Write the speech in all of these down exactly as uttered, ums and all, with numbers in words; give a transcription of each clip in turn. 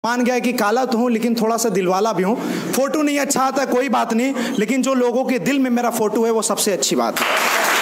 मान गया कि काला तो हूँ लेकिन थोड़ा सा दिलवाला भी हूँ। फोटो नहीं अच्छा आता कोई बात नहीं, लेकिन जो लोगों के दिल में मेरा फोटो है वो सबसे अच्छी बात है।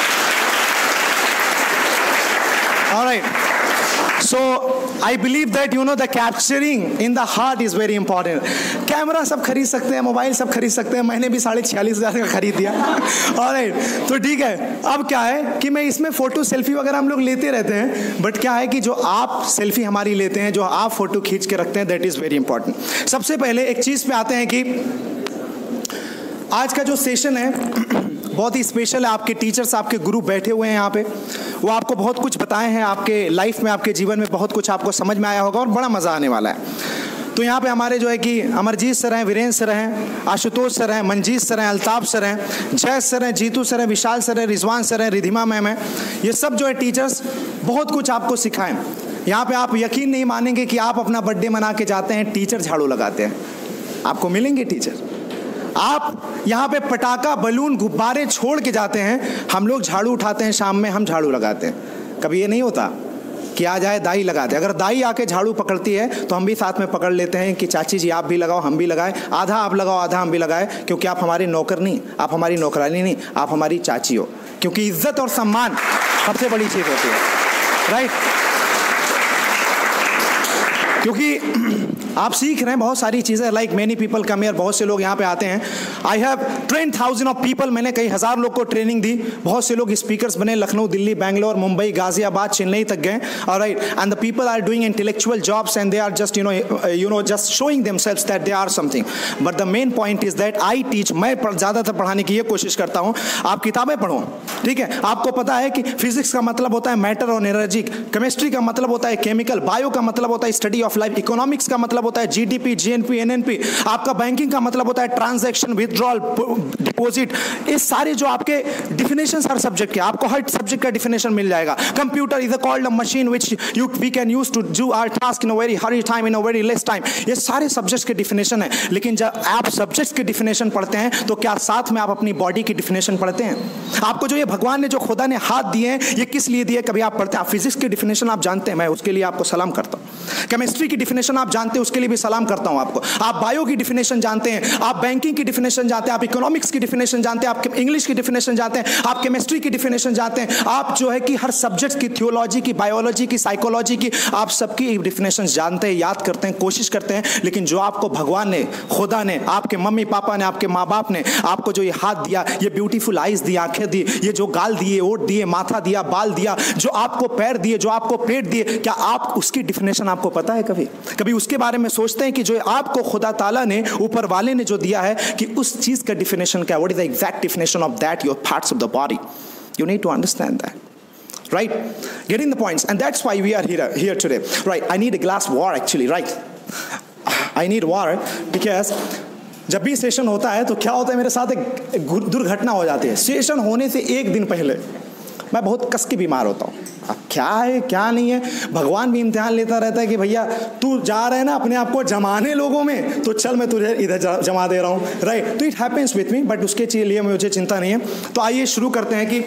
Alright, so I believe that you know the capturing in the heart is very important. Camera सब खरीद सकते हैं, मोबाइल सब खरीद सकते हैं, मैंने भी साढ़े छियालीस हजार का खरीद दिया। ऑलराइट, तो ठीक है। अब क्या है कि मैं इसमें फोटो सेल्फी वगैरह हम लोग लेते रहते हैं, बट क्या है कि जो आप सेल्फी हमारी लेते हैं, जो आप फोटो खींच के रखते हैं, दैट इज वेरी इंपॉर्टेंट। सबसे पहले एक चीज पे आते हैं कि आज का जो सेशन है बहुत ही स्पेशल है। आपके टीचर्स, आपके गुरु बैठे हुए हैं यहाँ पे, वो आपको बहुत कुछ बताए हैं, आपके लाइफ में, आपके जीवन में बहुत कुछ आपको समझ में आया होगा और बड़ा मज़ा आने वाला है। तो यहाँ पे हमारे जो है कि अमरजीत सर हैं, वीरेंद्र सर हैं, आशुतोष सर हैं, मंजीत सर हैं, अल्ताफ सर हैं, जय सर हैं, जीतू सर हैं, विशाल सर हैं, रिजवान सर हैं, रिधिमा मैम है। ये सब जो है टीचर्स बहुत कुछ आपको सिखाएं। यहाँ पे आप यकीन नहीं मानेंगे कि आप अपना बर्थडे मना के जाते हैं, टीचर झाड़ू लगाते हैं, आपको मिलेंगे टीचर। आप यहाँ पे पटाखा, बलून, गुब्बारे छोड़ के जाते हैं, हम लोग झाड़ू उठाते हैं, शाम में हम झाड़ू लगाते हैं। कभी ये नहीं होता कि आ जाए दाई लगा दे। अगर दाई आके झाड़ू पकड़ती है तो हम भी साथ में पकड़ लेते हैं कि चाची जी आप भी लगाओ, हम भी लगाएं, आधा आप लगाओ आधा हम भी लगाएं, क्योंकि आप हमारे नौकर नहीं, आप हमारी नौकरानी नहीं, आप हमारी चाची हो। क्योंकि इज्जत और सम्मान सबसे बड़ी चीज़ होती है, राइट। क्योंकि आप सीख रहे हैं बहुत सारी चीज़ें, like many people come here, बहुत से लोग यहाँ पे आते हैं। I have train thousand of people, मैंने कई हज़ार लोग को ट्रेनिंग दी। बहुत से लोग स्पीकर्स बने, लखनऊ, दिल्ली, बैंगलोर, मुंबई, गाजियाबाद, चेन्नई तक गए। Alright, and the people are doing intellectual jobs and they are just you know you know just showing themselves that they are something. But the main point is that I teach, मैं ज़्यादातर पढ़ाने की ये कोशिश करता हूँ। आप किताबें पढ़ो, ठीक है। आपको पता है कि फिजिक्स का मतलब होता है मैटर और एनर्जी, केमिस्ट्री का मतलब होता है केमिकल, बायो का मतलब होता है स्टडी ऑफ लाइफ, इकोनॉमिक्स का मतलब होता है जीडीपी, जीएनपी, एनएनपी, आपका बैंकिंग का मतलब होता है ट्रांजैक्शन, विथड्रॉल, डिपॉजिट। ये सारे जो आपके डिफिनेशंस हर सब्जेक्ट के, आपको हर सब्जेक्ट का डिफिनेशन मिल जाएगा। Computer is called a machine which you we can use to do our task in a very hurry time, in a very less time. ये सारे सब्जेक्ट्स के डिफिनेशन है। लेकिन जब आप सब्जेक्ट्स के डिफिनेशन पढ़ते हैं तो क्या साथ में आप अपनी बॉडी की डिफिनेशन पढ़ते हैं? आपको जो ये भगवान ने, जो खुदा ने हाथ दिए हैं, ये किस लिए दिए कभी आप पढ़ते हैं? आप फिजिक्स की डिफिनेशन आप जानते हैं, मैं उसके लिए आपको सलाम करता हूँ। केमिस्ट्री की डिफिनेशन आप जानते हैं, उसके लिए भी सलाम करता हूं आपको। आप बायो की डिफिनेशन जानते हैं, आप बैंकिंग की डिफिनेशन जानते हैं, आप इकोनॉमिक्स की डिफिनेशन जानते हैं, आप इंग्लिश की डिफिनेशन जानते हैं, आप केमिस्ट्री की डिफिनेशन जानते हैं, आप जो है कि हर सब्जेक्ट की, थियोलॉजी की, बायोलॉजी की, साइकोलॉजी की, आप सबकी डिफिनेशन जानते हैं, याद करते हैं, कोशिश करते हैं। लेकिन जो आपको भगवान ने, खुदा ने, आपके मम्मी पापा ने, आपके माँ बाप ने आपको जो ये हाथ दिया, ये ब्यूटीफुल आइज दी, आंखें दी, ये जो गाल दिए, ओट दिए, माथा दिया, बाल दिया, जो आपको पैर दिए, जो आपको पेट दिए, क्या आप उसकी डिफिनेशन आपको पता है? कभी कभी उसके बारे में सोचते हैं कि जो आपको खुदा ताला ने, ऊपर वाले ने जो दिया है, कि उस चीज का डिफिनेशन क्या? What is the exact definition of that your parts of the body? You need to understand that, right? Getting the points, and that's why we are here here today, right? I need a glass of water actually, right? I need water because जब भी session होता है तो क्या होता है, मेरे साथ एक दुर्घटना हो जाती है। सेशन होने से एक दिन पहले मैं बहुत कस के बीमार होता हूँ। अब क्या है क्या नहीं है, भगवान भी इम्तिहान लेता रहता है कि भैया तू जा रहा है ना अपने आप को जमाने लोगों में, तो चल मैं तुझे इधर जमा दे रहा हूँ, राइट? तो it happens with me, but उसके लिए मुझे चिंता नहीं है। तो आइए शुरू करते हैं कि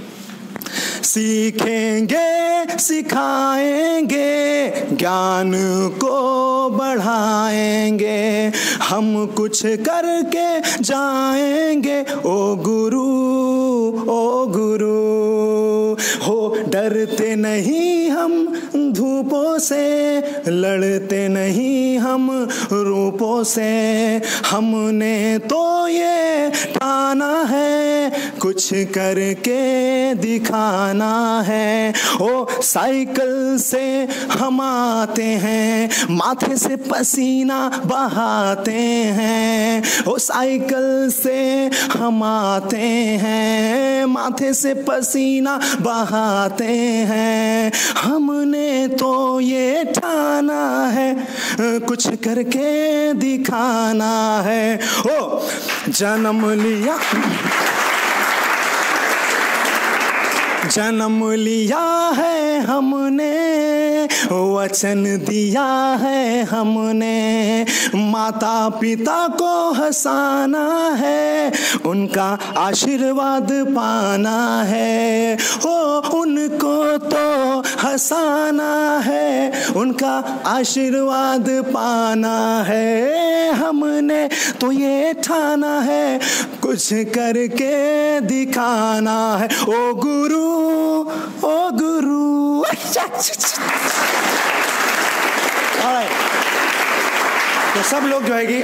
सीखेंगे, सिखाएंगे, ज्ञान को बढ़ाएंगे, हम कुछ करके जाएंगे, ओ गुरु ओ गुरु हो। डरते नहीं हम धूपों से, लड़ते नहीं हम रूपों से, हमने तो ये ठाना है, कुछ करके दिखाना है। ओ साइकिल से हम आते हैं, माथे से पसीना बहाते हैं, ओ साइकिल से हम आते हैं, माथे से पसीना बहाते हैं, हमने तो ये ठाना है, कुछ करके दिखाना है। ओ जन्म लिया जन्म लिया है हमने, वचन दिया है हमने, माता पिता को हंसाना है, उनका आशीर्वाद पाना है, हो उनको तो हंसाना है, उनका आशीर्वाद पाना है। हमने तो ये ठाना है, कुछ करके दिखाना है। ओ गुरु, ओ गुरु। Alright. तो सब लोग जो है कि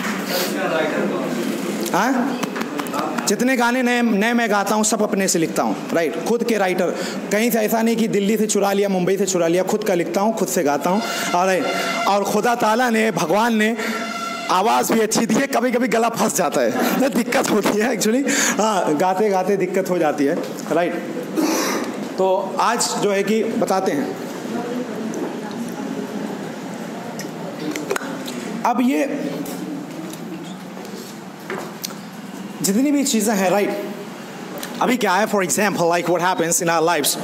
हाँ, जितने गाने नए नए मैं गाता हूँ सब अपने से लिखता हूँ, राइट। खुद के राइटर, कहीं से ऐसा नहीं कि दिल्ली से चुरा लिया, मुंबई से चुरा लिया, खुद का लिखता हूँ, खुद से गाता हूँ। ऑलराइट। और खुदा ताला ने, भगवान ने आवाज़ भी अच्छी दी है, कभी कभी गला फंस जाता है, दिक्कत होती है एक्चुअली, हाँ, गाते गाते दिक्कत हो जाती है, राइट। तो आज जो है कि बताते हैं, अब ये जितनी भी चीज़ें हैं, राइट, अभी क्या है, for example like what happens in our lives.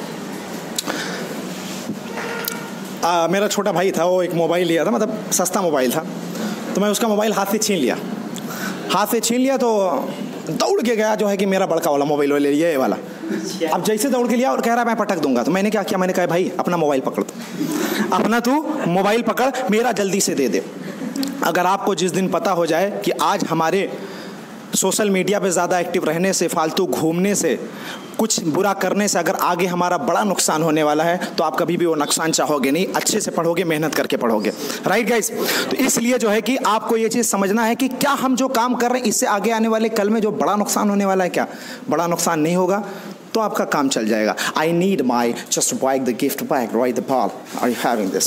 मेरा छोटा भाई था, वो एक मोबाइल लिया था, मतलब सस्ता मोबाइल था, तो मैं उसका मोबाइल हाथ से छीन लिया, हाथ से छीन लिया तो दौड़ के गया जो है कि मेरा बड़का वाला मोबाइल ले लिया, ये वाला। अब जैसे दौड़ के लिया और कह रहा है मैं पटक दूंगा, तो मैंने क्या किया, मैंने कहा भाई अपना मोबाइल पकड़ दो, अपना तू मोबाइल पकड़, मेरा जल्दी से दे दे। अगर आपको जिस दिन पता हो जाए कि आज हमारे सोशल मीडिया पे ज़्यादा एक्टिव रहने से, फालतू घूमने से, कुछ बुरा करने से अगर आगे हमारा बड़ा नुकसान होने वाला है, तो आप कभी भी वो नुकसान चाहोगे नहीं, अच्छे से पढ़ोगे, मेहनत करके पढ़ोगे, राइट गाइस। तो इसलिए जो है कि आपको ये चीज़ समझना है कि क्या हम जो काम कर रहे हैं इससे आगे आने वाले कल में जो बड़ा नुकसान होने वाला है, क्या बड़ा नुकसान नहीं होगा, तो आपका काम चल जाएगा। I need my just bike the gift back, right the ball, are you having this?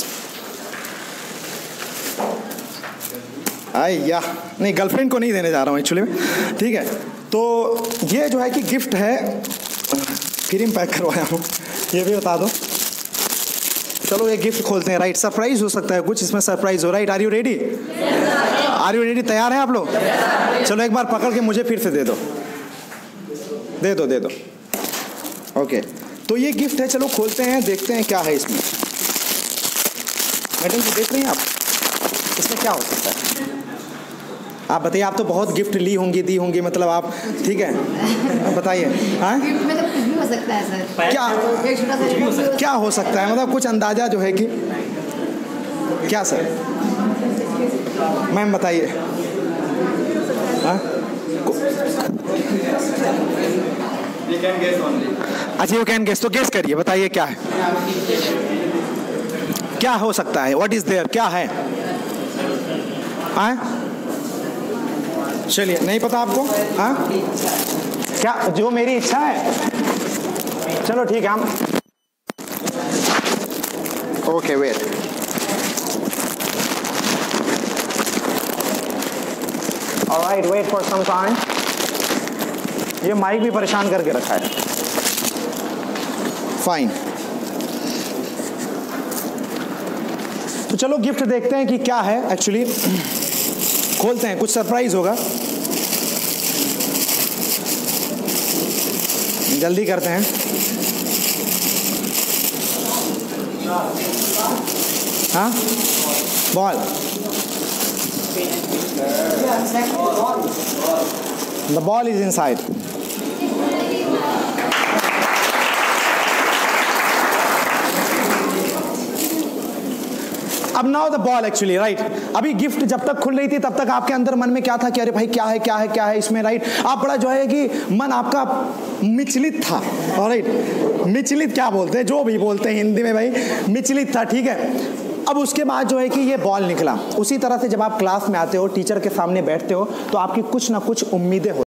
आई या नहीं, गर्लफ्रेंड को नहीं देने जा रहा हूँ एक्चुअली में, ठीक है। तो ये जो है कि गिफ्ट है, फ्री में पैक करवाया हूँ, ये भी बता दो। चलो ये गिफ्ट खोलते हैं, राइट। सरप्राइज हो सकता है कुछ इसमें, सरप्राइज हो, right. Are you ready? Are you ready? तैयार हैं आप लोग? चलो एक बार पकड़ के मुझे फिर से दे दो, दे दो दे दो ओके। तो ये गिफ्ट है, चलो खोलते हैं, देखते हैं क्या है इसमें। मैडम जी देख रही हैं आप, इसमें क्या हो सकता है? आप बताइए, आप तो बहुत गिफ्ट ली होंगी, दी होंगी, मतलब आप, ठीक है, बताइए। हाँ, गिफ्ट में तो कुछ भी हो सकता है सर। क्या एक छोटा सा क्या हो सकता है, मतलब कुछ अंदाजा जो है कि क्या सर? मैम बताइए। हाँ, अच्छा यू कैन गेस, तो गेस करिए, बताइए क्या है, क्या हो सकता है, व्हाट इज देयर, क्या है? हाँ चलिए, नहीं पता आपको? हाँ क्या, जो मेरी इच्छा है, चलो ठीक है, हम okay wait, alright wait for some time. ये माइक भी परेशान करके रखा है, फाइन। तो चलो गिफ्ट देखते हैं कि क्या है एक्चुअली, खोलते हैं, कुछ सरप्राइज होगा, जल्दी करते हैं। हाँ ball, the ball is inside. अब now the ball actually, right. अभी गिफ्ट जब तक खुल रही थी तब तक आपके अंदर मन में क्या था कि अरे भाई क्या है क्या है क्या है इसमें, राइट। आप बड़ा जो है कि मन आपका मिचलित था, राइट। मिचलित क्या बोलते हैं, जो भी बोलते हैं हिंदी में भाई, मिचलित था, ठीक है। अब उसके बाद जो है कि ये बॉल निकला। उसी तरह से जब आप क्लास में आते हो, टीचर के सामने बैठते हो, तो आपकी कुछ ना कुछ उम्मीदें हो